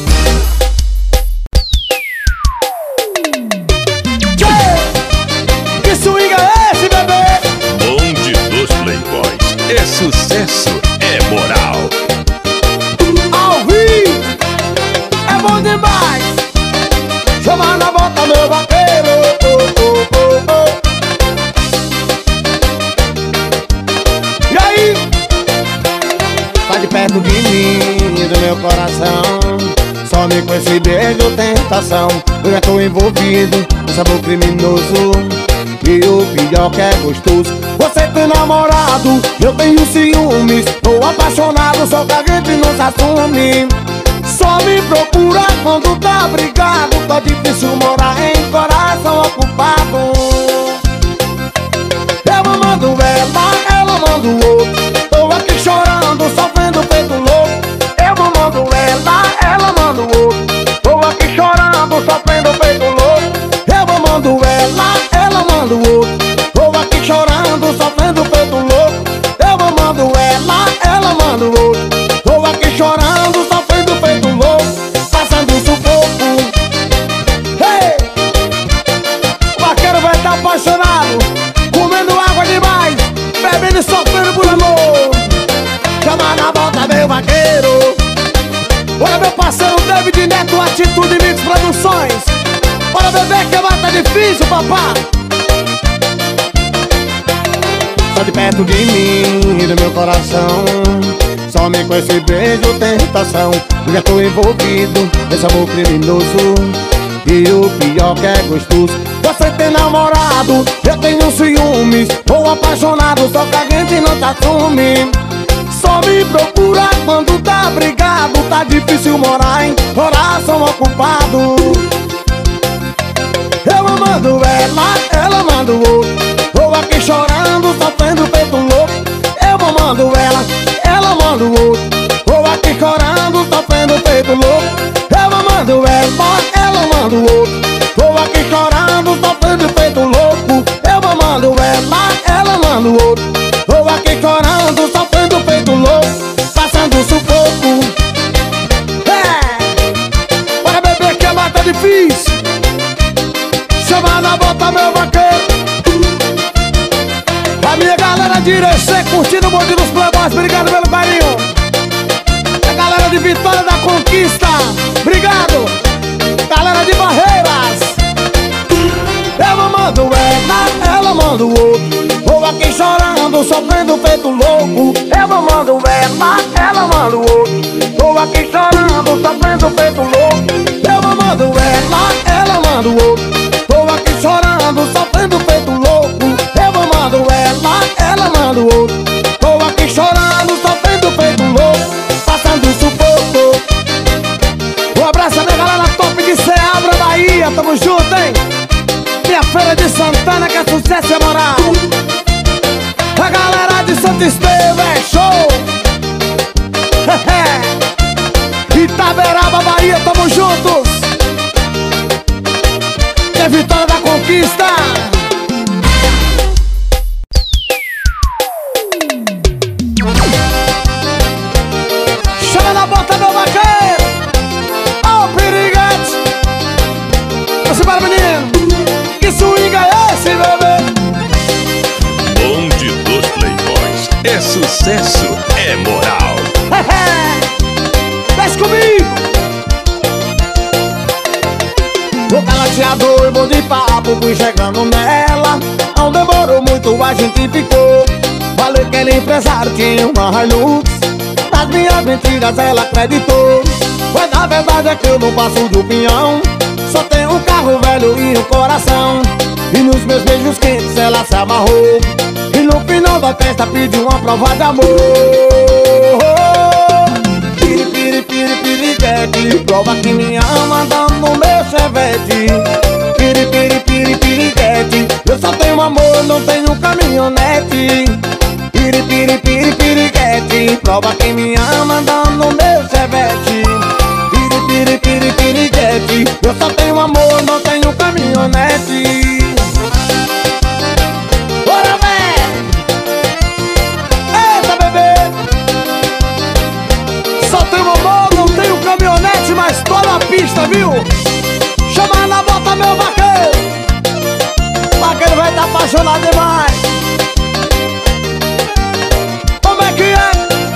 Que swing é esse, bebê? Bonde dos Playboys. É sucesso, é moral. Ao vivo é bom demais. Chama na bota, meu vaqueiro. Oh, oh, oh, oh. E aí? Tá de perto de mim, do meu coração. Some com esse beijo, tentação. Eu já tô envolvido no sabor criminoso, e o pior que é gostoso. Você tem namorado, eu tenho ciúmes. Tô apaixonado, só que a gente não se assume. Só me procura quando tá brigado. Tá difícil morar em coração ocupado. Eu mando ela, ela manda o outro. Tô aqui chorando, sofrendo feito louco. Eu mando ela, ela manda o outro. Tô aqui chorando, sofrendo feito louco. Eu mando ela, ela manda o outro. Tô aqui chorando, sofrendo feito louco. Eu mando ela, ela manda o outro. Tô aqui chorando, sofrendo feito louco, passando sufoco. Hey! O vaqueiro vai estar apaixonado, comendo água demais, bebendo e sofrendo por amor. Chama na bota, meu vaqueiro. Olha, meu parceiro David Neto, Atitude Mix Produções. Olha, bebê, que vai tá difícil, papá. Só de perto de mim e do meu coração. Some com esse beijo, tentação. Eu já tô envolvido nesse amor criminoso, e o pior que é gostoso. Você tem namorado, eu tenho ciúmes. Tô apaixonado, só que a gente não tá assume. Só me procura quando tá brigado. Tá difícil morar em coração ocupado. Eu mando ela, ela manda o outro. Tô aqui chorando, sofrendo feito louco. Eu mando ela, ela manda o outro. Tô aqui chorando, sofrendo de Irecê curtindo o bonde dos Playboys. Obrigado pelo carinho. A galera de Vitória da Conquista, obrigado. Galera de Barreiras. Ela manda ela, ela manda o outro. Vou aqui chorando, sofrendo feito louco. Ela manda ela, ela manda o outro. Vou aqui chorando, sofrendo feito louco. Ela manda ela, ela manda o outro. Vou aqui chorando, sofrendo feito louco. Ela manda ela, ela manda o outro. Vou aqui chorando, sofrendo feito louco. Passando sufoco. Um abraço a minha galera top de Ceabra, Bahia. Tamo junto, hein? Minha Feira de Santana, que é sucesso e é moral. A galera de Santo Estevão é show. Itaberaba, Bahia, tamo juntos. Que é Vitória da Conquista. Chama na bota, meu vaqueiro. Ó o piriguete. Você para, menino. Que swing é esse, bebê? Bonde dos Playboys. É sucesso, é moral. Desce comigo. O galateador, bom de papo, fui chegando nela. Não demorou muito, a gente ficou. Falei que ele empresário tinha uma Hilux. Das minhas mentiras ela acreditou. Mas na verdade é que eu não passo de um pinhão. Só tenho um carro velho e um coração. E nos meus beijos quentes ela se amarrou. E no final da festa pediu uma prova de amor. Piri, piri, piri, piriguete. Prova que me ama dando no meu chevette. Piri, piri, piri, piriguete. Eu só tenho amor, não tenho caminhonete. Piri, piri, piri, piriguete. Prova que me ama dando no meu chevette. Piri, piri, piri, piriguete. Eu só tenho amor, não tenho caminhonete. Bora, velho! Eita, bebê! Só tenho amor, não tenho caminhonete, mas tô na pista, viu? Chama na bota, meu vaqueiro. Vaqueiro vai tá apaixonado demais. Como é que é?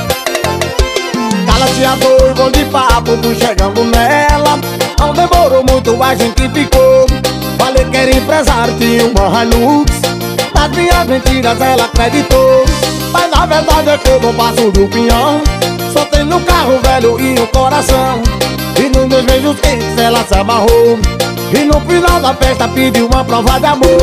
Galateador, bom de papo, fui chegando nela. Não demorou muito, a gente ficou. Falei que era empresário, tinha uma Hilux. Das minhas mentiras ela acreditou. Mas na verdade é que eu não passo do pinhão. Só tenho um carro velho e um coração. E nos meus beijos quentes ela se amarrou. E no final da festa pediu uma prova de amor.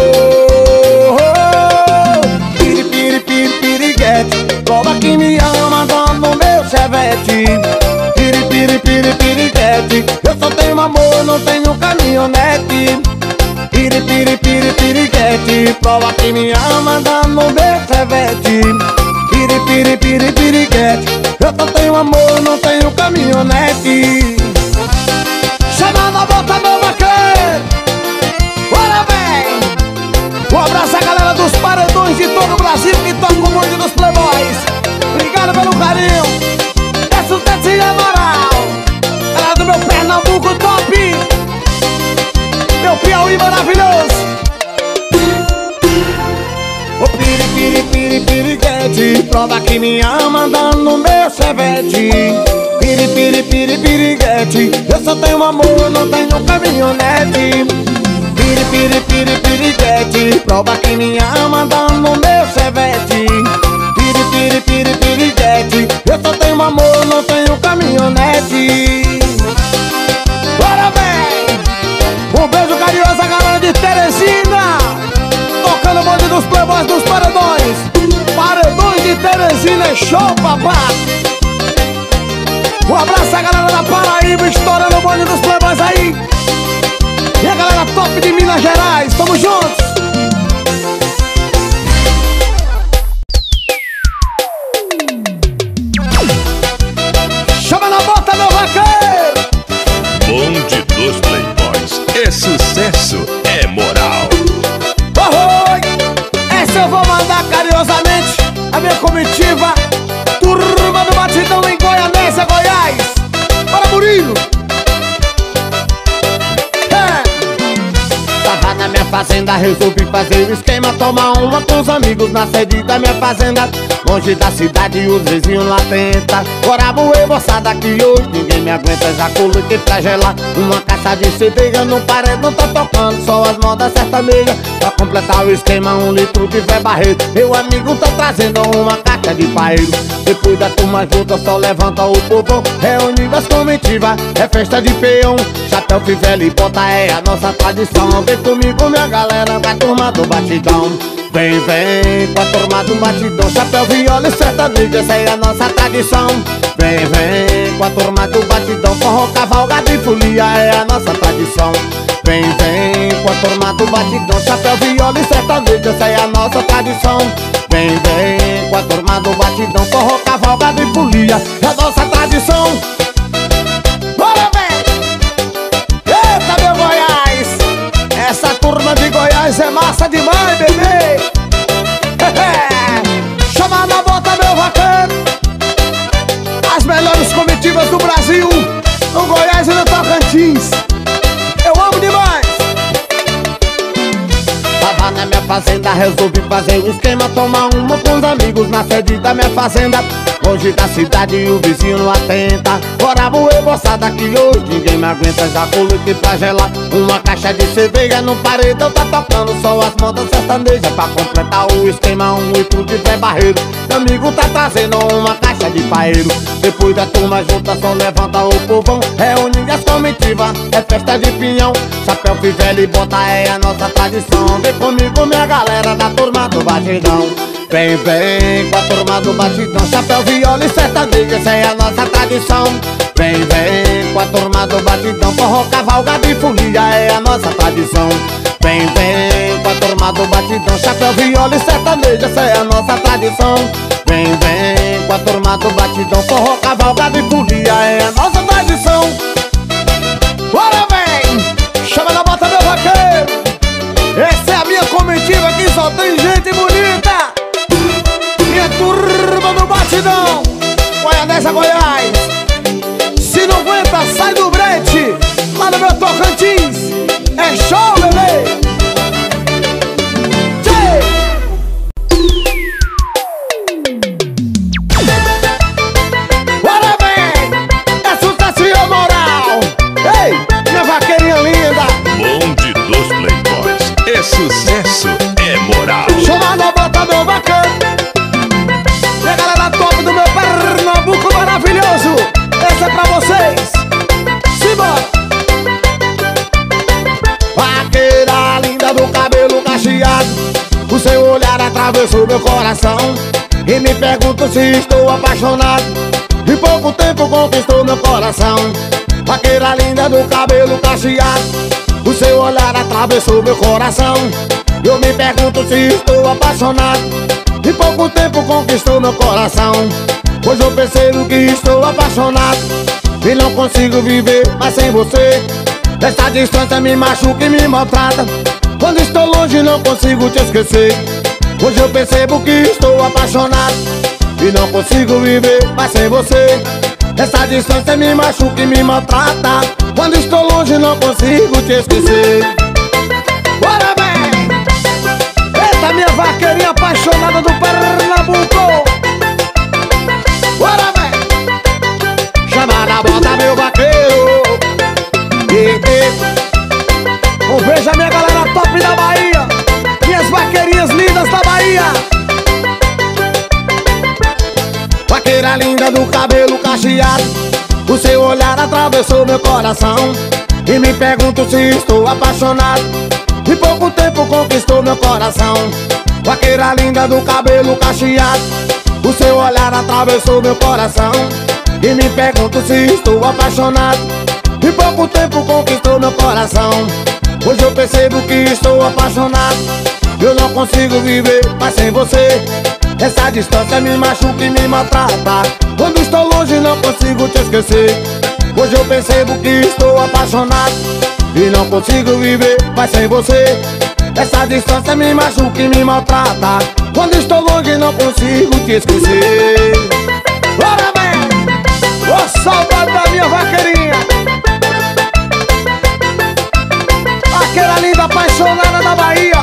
Piri, piri, piri, piriguete. Prova que me ama dando no meu chevette. Piri, piri, piri, piriguete. Eu só tenho amor, não tenho caminhonete. Piri, piri, piri, piriguete. Prova que me ama dando no meu chevette. Piri, piri, piri, piriguete. Eu só tenho amor, não tenho caminhonete. Chama na bota, meu vaqueiro. Bora, vem. Um abraço à galera dos paredões de todo o Brasil que tocam o bonde dos Playboys. Obrigado pelo carinho. É sucesso e é moral. Galera do meu Pernambuco top. Meu Piauí maravilhoso. O piri, piri, piri, piriguete. Prova que me ama dando no meu chevette. Piri, piri, piri, piriguete. Eu só tenho amor, não tenho caminhonete. Piri, piri, piri, piriguete. Prova que me ama dando no meu chevette. Piri, piri, piri, piriguete. Eu só tenho amor, não tenho caminhonete. Bora, vem! Um beijo carinhoso à galera de Teresina. Tocando o bonde dos Playboys dos Paredões. Paredões de Teresina é show, papá. Um abraço à galera da Paraíba, estourando o bonde dos Playboys aí. E a galera top de Minas Gerais, tamo juntos. Chama na bota, meu vaqueiro. Bonde dos Playboys. É sucesso, é moral. Oi, essa eu vou mandar carinhosamente a minha comitiva. Turma do Batidão em Goianésia, Goiás. Bora, Murilo. É. Tava na minha fazenda fazenda, resolvi fazer o esquema, tomar uma com os amigos na sede da minha fazenda. Longe da cidade e os vizinhos lá tentam. Bora moer moçada que hoje ninguém me aguenta. Já coloquei pra gelar uma caixa de cerveja. No paredão tá tocando só as modas sertanejas. Pra completar o esquema, um litro de Zé Barreto. Meu amigo tá trazendo uma caixa de paeiro. Depois da turma junta só levanta o povão. Reunindo as comitivas, é festa de peão. Chapéu, fivela e bota é a nossa tradição. Vem comigo minha galera, vai turma do batidão. Vem, vem, com a turma do batidão. Chapéu, viola e sertanejo, essa é a nossa tradição. Vem, vem, com a turma do batidão. Forró, cavalgada e folia é a nossa tradição. Vem, vem, com a turma do batidão. Chapéu, viola e sertanejo, essa é a nossa tradição. Vem, vem, com a turma do batidão. Forró, cavalgada e folia é a nossa tradição. Bora, vem! Eita, meu Goiás! Essa turma de Goiás é massa demais, bebê! Chama na bota, meu vaqueiro! As melhores comitivas do Brasil, no Goiás e no Tocantins. Eu amo demais! Tava na minha fazenda, resolvi fazer um esquema, tomar uma com os amigos na sede da minha fazenda. Longe da cidade e o vizinho não atenta. Bora moer moçada que hoje ninguém me aguenta. Já coloquei pra gelar uma caixa de cerveja. No paredão tá tocando só as modas sertanejas. Pra completar o esquema, um litro de Zé Barreto. Meu amigo tá trazendo uma caixa de paeiro. Depois da turma junta só levanta o povão. Reunindo as comitivas, é festa de pinhão. Chapéu, fivela e bota é a nossa tradição. Vem comigo minha galera da turma do batidão. Vem, vem, com a turma do batidão. Chapéu, viola e sertanejo, essa é a nossa tradição. Vem, vem, com a turma do batidão. Forró, cavalgada e folia é a nossa tradição. Vem, vem, com a turma do batidão. Chapéu, viola e sertanejo, essa é a nossa tradição. Vem, vem, com a turma do batidão. Forró, cavalgada e folia é a nossa tradição. Bora, vem! Chama na bota, meu vaqueiro! Essa é a minha comitiva, aqui só tem gente bonita. Minha turma do batidão, Goianesa, Goiás. Se não aguenta, sai do brete. Lá no meu Tocantins é show, bebê. Tchê! Bora, bem! É sucesso e moral. Ei, minha vaqueirinha linda. Bonde dos Playboys, é sucesso, é moral. Chama na bota, meu vaqueiro. E a galera top do meu Pernambuco maravilhoso. Essa é pra vocês. Simbora! Vaqueira linda do cabelo cacheado, o seu olhar atravessou meu coração. E me pergunto se estou apaixonado. Em pouco tempo conquistou meu coração. Vaqueira linda do cabelo cacheado, o seu olhar atravessou meu coração. Eu me pergunto se estou apaixonado. Em pouco tempo conquistou meu coração. Pois eu percebo que estou apaixonado e não consigo viver mais sem você. Essa distância me machuca e me maltrata. Quando estou longe não consigo te esquecer. Hoje eu percebo que estou apaixonado e não consigo viver mais sem você. Essa distância me machuca e me maltrata. Quando estou longe não consigo te esquecer. Bora, bem! Eita, minha vaqueirinha apaixonada do Pernambuco. Bora, bem! Chama na bota, meu vaqueiro. E, e. Um beijo a minha galera top da Bahia. Minhas vaqueirinhas lindas da Bahia. Vaqueira linda do cabelo cacheado, o seu olhar atravessou meu coração. E me pergunto se estou apaixonado. Em pouco tempo conquistou meu coração. Vaqueira linda do cabelo cacheado, o seu olhar atravessou meu coração. E me pergunto se estou apaixonado. Em pouco tempo conquistou meu coração. Hoje eu percebo que estou apaixonado. Eu não consigo viver mais sem você. Essa distância me machuca e me maltrata. Quando estou longe não consigo te esquecer. Hoje eu percebo que estou apaixonado e não consigo viver mais sem você. Essa distância me machuca e me maltrata. Quando estou longe não consigo te esquecer. Bora, bem! Ô, saudade da minha vaqueirinha. Aquela linda apaixonada da Bahia.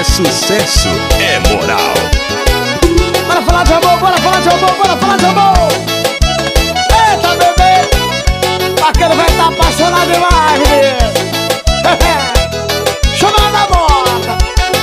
é sucesso, é moral. Bora falar de amor, bora falar de amor, bora falar de amor. Eita, bebê, aquele vai estar apaixonado demais, bebê. Chamando a moda.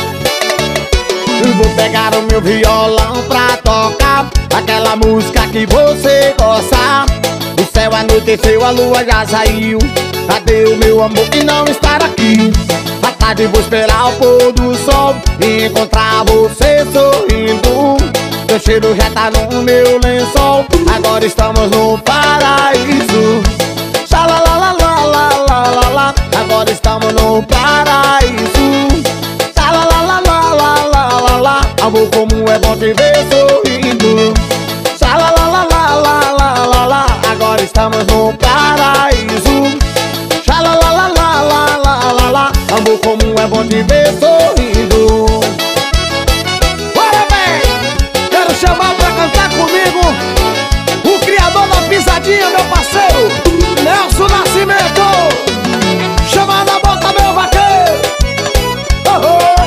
Eu vou pegar o meu violão pra tocar aquela música que você gosta. O céu anoiteceu, a lua já saiu. Cadê o meu amor que não está aqui? À tarde vou esperar o pôr do sol e encontrar você sorrindo. Teu cheiro já tá no meu lençol. Agora estamos no paraíso. Xalalalalalalalala. Agora estamos no paraíso. Xalalalalalalalala. Amor, como é bom te ver sorrindo. Xalalalalalalalala. Agora estamos no paraíso. Xalalalalalalalala. Amor, como é bom te ver sorrindo. Bora, bem! Quero chamar pra cantar comigo o criador da pisadinha, meu parceiro Nelson Nascimento. Chama na bota, meu vaqueiro. Oh, oh.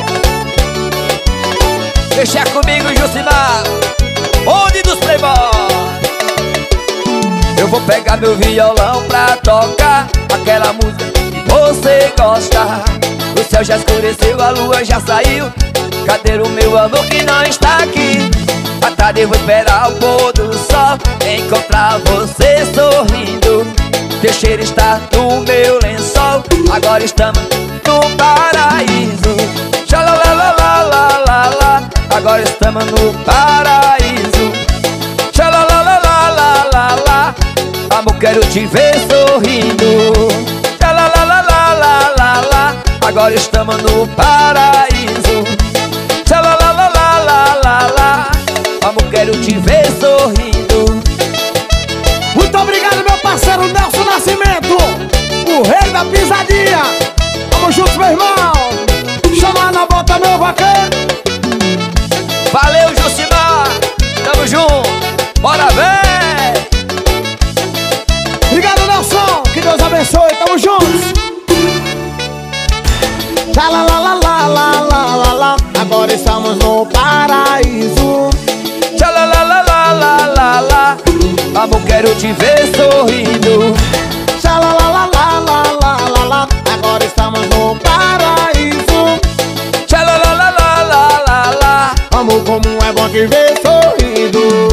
Deixa comigo, Jucimar, onde dos playboys. Eu vou pegar meu violão pra tocar aquela música que você gosta. O céu já escureceu, a lua já saiu. Cadê o meu amor que não está aqui? À tarde eu vou esperar o pôr do sol, encontrar você sorrindo. Teu cheiro está no meu lençol. Agora estamos no paraíso. Xalalalalala. Agora estamos no paraíso. Xalalalalala. Amor, quero te ver sorrindo. Xalalalalala. Agora estamos no paraíso. Xalalalalala. Amor, quero te ver sorrindo. Muito obrigado, meu parceiro Nelson Nascimento, o rei da pisadinha. Vamos juntos, meu irmão. Chama na bota, meu vaqueiro. Valeu, Jucimar, tamo junto, bora ver. Obrigado, Nelson, que Deus abençoe, tamo juntos. Xalalalalalalalala. Agora estamos no paraíso. Xalalalalala. Amor, quero te ver sorrindo. Xalalalalalalalala. Agora estamos no paraíso. Xalalalalala. Amor, como é bom te ver sorrindo.